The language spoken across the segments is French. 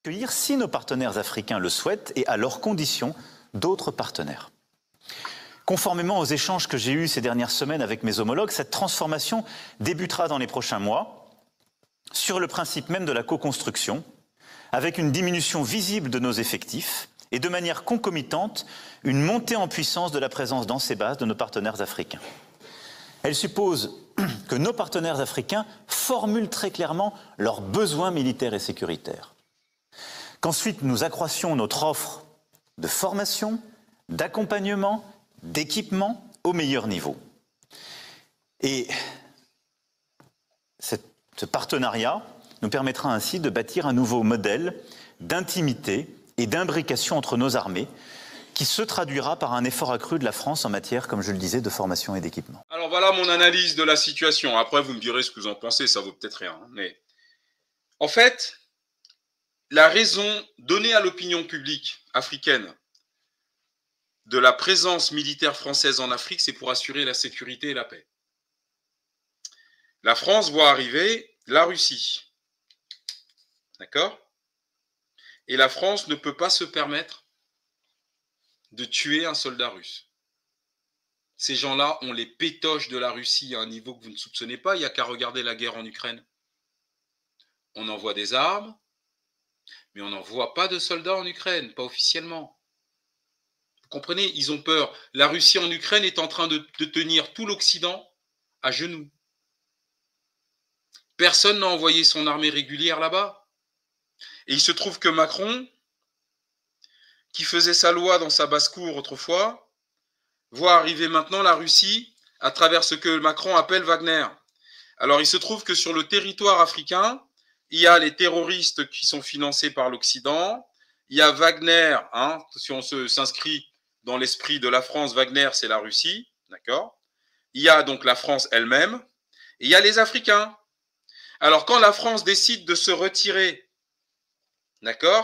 Accueillir si nos partenaires africains le souhaitent et à leurs conditions d'autres partenaires. Conformément aux échanges que j'ai eus ces dernières semaines avec mes homologues, cette transformation débutera dans les prochains mois sur le principe même de la co-construction, avec une diminution visible de nos effectifs et de manière concomitante, une montée en puissance de la présence dans ces bases de nos partenaires africains. Elle suppose que nos partenaires africains formulent très clairement leurs besoins militaires et sécuritaires. Qu'ensuite nous accroissions notre offre de formation, d'accompagnement, d'équipement au meilleur niveau. Et ce partenariat nous permettra ainsi de bâtir un nouveau modèle d'intimité et d'imbrication entre nos armées qui se traduira par un effort accru de la France en matière, comme je le disais, de formation et d'équipement. Alors voilà mon analyse de la situation. Après, vous me direz ce que vous en pensez, ça vaut peut-être rien. Mais en fait, la raison donnée à l'opinion publique africaine de la présence militaire française en Afrique, c'est pour assurer la sécurité et la paix. La France voit arriver la Russie. D'accord ? Et la France ne peut pas se permettre de tuer un soldat russe. Ces gens-là ont les pétoches de la Russie à un niveau que vous ne soupçonnez pas. Il n'y a qu'à regarder la guerre en Ukraine. On envoie des armes, mais on n'envoie pas de soldats en Ukraine, pas officiellement. Vous comprenez, ils ont peur. La Russie en Ukraine est en train de tenir tout l'Occident à genoux. Personne n'a envoyé son armée régulière là-bas. Et il se trouve que Macron, qui faisait sa loi dans sa basse-cour autrefois, voit arriver maintenant la Russie à travers ce que Macron appelle Wagner. Alors il se trouve que sur le territoire africain, il y a les terroristes qui sont financés par l'Occident, il y a Wagner, si on s'inscrit dans l'esprit de la France, Wagner c'est la Russie, d'accord ? Il y a donc la France elle-même, et il y a les Africains. Alors quand la France décide de se retirer, d'accord ?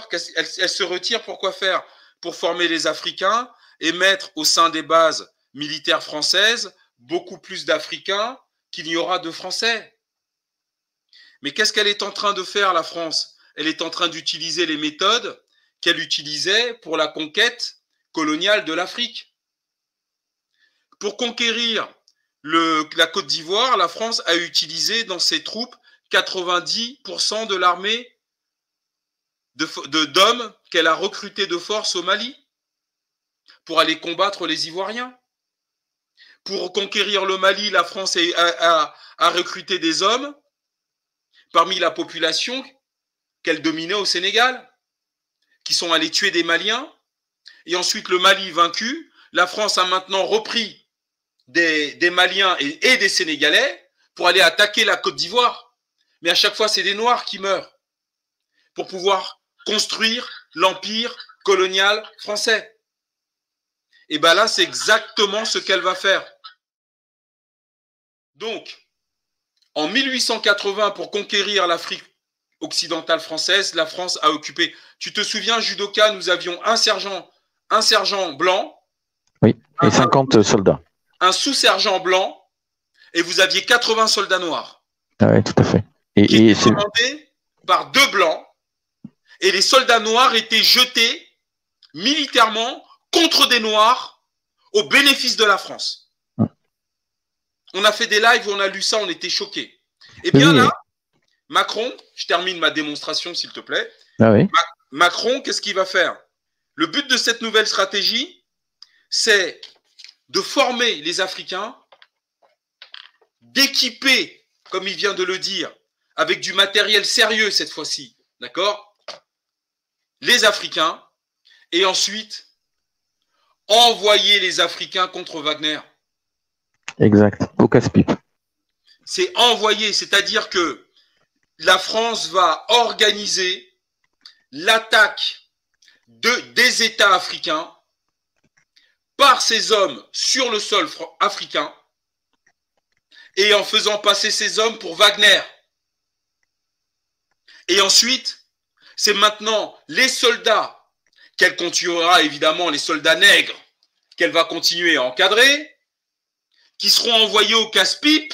Elle se retire pour quoi faire ? Pour former les Africains et mettre au sein des bases militaires françaises beaucoup plus d'Africains qu'il y aura de Français. Mais qu'est-ce qu'elle est en train de faire, la France ? Elle est en train d'utiliser les méthodes qu'elle utilisait pour la conquête coloniale de l'Afrique. Pour conquérir la Côte d'Ivoire, la France a utilisé dans ses troupes 90% de l'armée d'hommes qu'elle a recrutés de force au Mali pour aller combattre les Ivoiriens. Pour conquérir le Mali, la France a recruté des hommes parmi la population qu'elle dominait au Sénégal, qui sont allés tuer des Maliens. Et ensuite, le Mali vaincu, la France a maintenant repris des Maliens et des Sénégalais pour aller attaquer la Côte d'Ivoire. Mais à chaque fois, c'est des Noirs qui meurent pour pouvoir construire l'empire colonial français. Et bien là, c'est exactement ce qu'elle va faire. Donc, en 1880, pour conquérir l'Afrique occidentale française, la France a occupé. Tu te souviens, judoka, nous avions un sergent blanc. Oui, et 50 soldats. Un sous-sergent blanc, et vous aviez 80 soldats noirs. Ah oui, tout à fait. Qui étaient commandés par 2 blancs, et les soldats noirs étaient jetés militairement contre des noirs au bénéfice de la France. On a fait des lives où on a lu ça, on était choqués. Et bien là, Macron, je termine ma démonstration s'il te plaît. Ah oui. Macron, qu'est-ce qu'il va faire? Le but de cette nouvelle stratégie, c'est de former les Africains, d'équiper, comme il vient de le dire, avec du matériel sérieux cette fois-ci, d'accord? Les Africains, et ensuite envoyer les Africains contre Wagner. Exact, au casse-pipe. C'est envoyer, c'est-à-dire que la France va organiser l'attaque des États africains par ces hommes sur le sol africain et en faisant passer ces hommes pour Wagner. Et ensuite, c'est maintenant les soldats qu'elle continuera, évidemment, les soldats nègres qu'elle va continuer à encadrer, qui seront envoyés au casse-pipe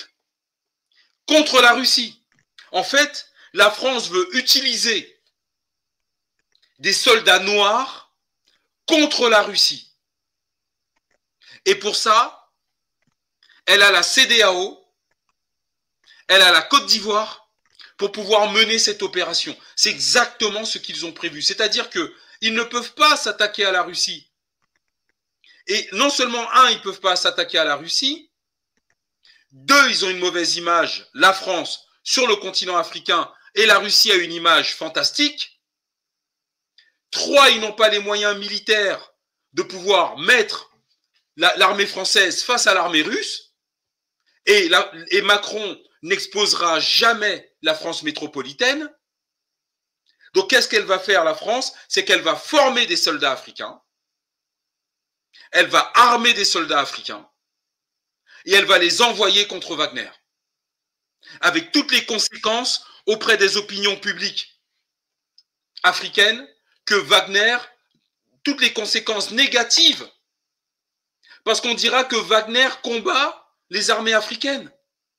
contre la Russie. En fait, la France veut utiliser des soldats noirs contre la Russie. Et pour ça, elle a la CEDEAO, elle a la Côte d'Ivoire pour pouvoir mener cette opération. C'est exactement ce qu'ils ont prévu. C'est-à-dire qu'ils ne peuvent pas s'attaquer à la Russie. Et non seulement, un, ils ne peuvent pas s'attaquer à la Russie, deux, ils ont une mauvaise image, la France, sur le continent africain, et la Russie a une image fantastique. Trois, ils n'ont pas les moyens militaires de pouvoir mettre l'armée française face à l'armée russe. Et Macron n'exposera jamais la France métropolitaine. Donc, qu'est-ce qu'elle va faire, la France? C'est qu'elle va former des soldats africains. Elle va armer des soldats africains. Et elle va les envoyer contre Wagner. Avec toutes les conséquences auprès des opinions publiques africaines que Wagner, toutes les conséquences négatives, parce qu'on dira que Wagner combat les armées africaines.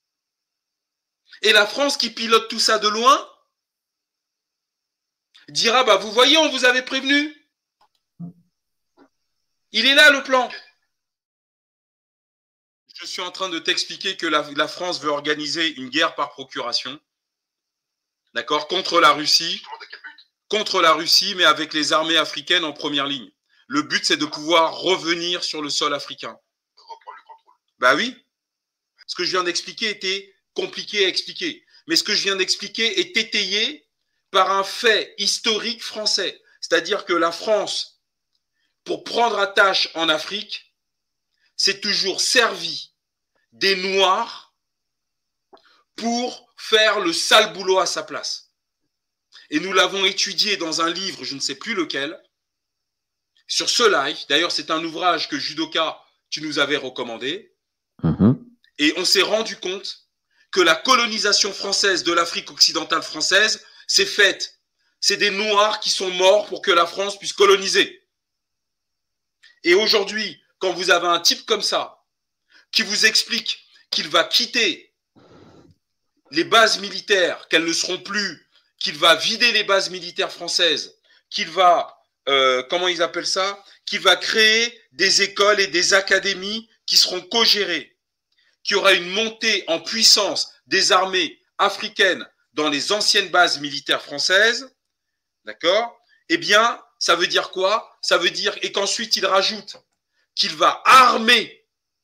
Et la France qui pilote tout ça de loin dira, bah vous voyez, on vous avait prévenu. Il est là le plan. Je suis en train de t'expliquer que la France veut organiser une guerre par procuration, d'accord, contre la Russie, mais avec les armées africaines en première ligne. Le but, c'est de pouvoir revenir sur le sol africain. Bah oui. Ce que je viens d'expliquer était compliqué à expliquer. Mais ce que je viens d'expliquer est étayé par un fait historique français. C'est-à-dire que la France, pour prendre attache en Afrique, s'est toujours servi des Noirs pour faire le sale boulot à sa place. Et nous l'avons étudié dans un livre, je ne sais plus lequel, sur ce live. D'ailleurs, c'est un ouvrage que Judoka, tu nous avais recommandé. Et on s'est rendu compte que la colonisation française de l'Afrique occidentale française s'est faite. C'est des Noirs qui sont morts pour que la France puisse coloniser. Et aujourd'hui, quand vous avez un type comme ça, qui vous explique qu'il va quitter les bases militaires, qu'elles ne seront plus, qu'il va vider les bases militaires françaises, qu'il va, comment ils appellent ça, qu'il va créer des écoles et des académies qui seront co-gérées, qu'il y aura une montée en puissance des armées africaines dans les anciennes bases militaires françaises, d'accord? Eh bien, ça veut dire quoi? Ça veut dire, et qu'ensuite il rajoute qu'il va armer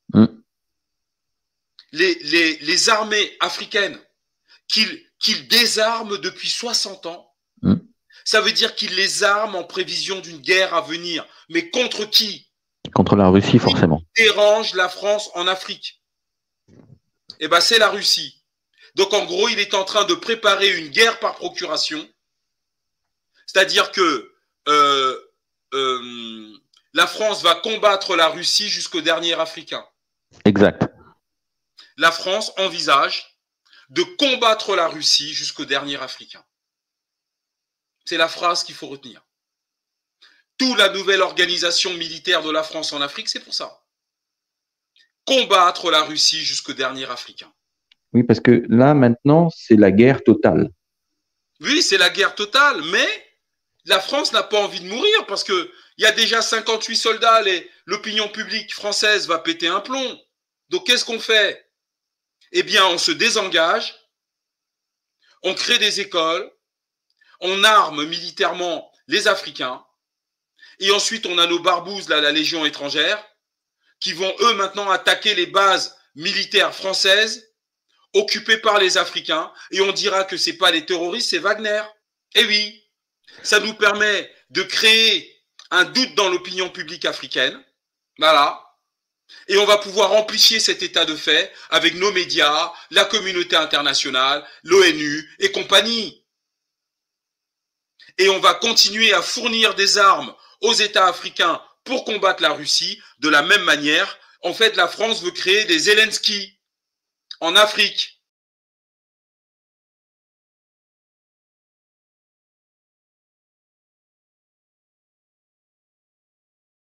les armées africaines, qu'il désarme depuis 60 ans. Ça veut dire qu'il les arme en prévision d'une guerre à venir. Mais contre qui? Contre la Russie, forcément. Qui dérange la France en Afrique? Eh bien, c'est la Russie. Donc, en gros, il est en train de préparer une guerre par procuration. C'est-à-dire que la France va combattre la Russie jusqu'au dernier Africain. Exact. La France envisage de combattre la Russie jusqu'au dernier Africain. C'est la phrase qu'il faut retenir. Toute la nouvelle organisation militaire de la France en Afrique, c'est pour ça. Combattre la Russie jusqu'au dernier Africain. Oui, parce que là, maintenant, c'est la guerre totale. Oui, c'est la guerre totale, mais la France n'a pas envie de mourir parce qu'il y a déjà 58 soldats, l'opinion publique française va péter un plomb. Donc, qu'est-ce qu'on fait? Eh bien, on se désengage, on crée des écoles, on arme militairement les Africains, et ensuite, on a nos barbouzes, là, la Légion étrangère, qui vont, eux, maintenant, attaquer les bases militaires françaises occupées par les Africains, et on dira que ce n'est pas les terroristes, c'est Wagner. Eh oui, ça nous permet de créer un doute dans l'opinion publique africaine. Voilà. Et on va pouvoir amplifier cet état de fait avec nos médias, la communauté internationale, l'ONU et compagnie. Et on va continuer à fournir des armes aux États africains pour combattre la Russie de la même manière. En fait, la France veut créer des Zelensky en Afrique.